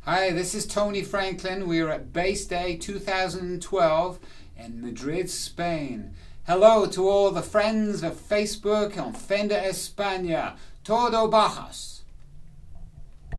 Hi, this is Tony Franklin. We are at Bass Day 2012 in Madrid, Spain. Hello to all the friends of Facebook on Fender España. Todobajos.